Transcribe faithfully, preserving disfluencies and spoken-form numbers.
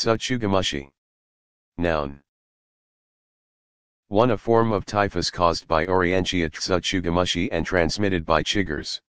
Tsutsugamushi. Noun. one. A form of typhus caused by Orientia tsutsugamushi and transmitted by chiggers.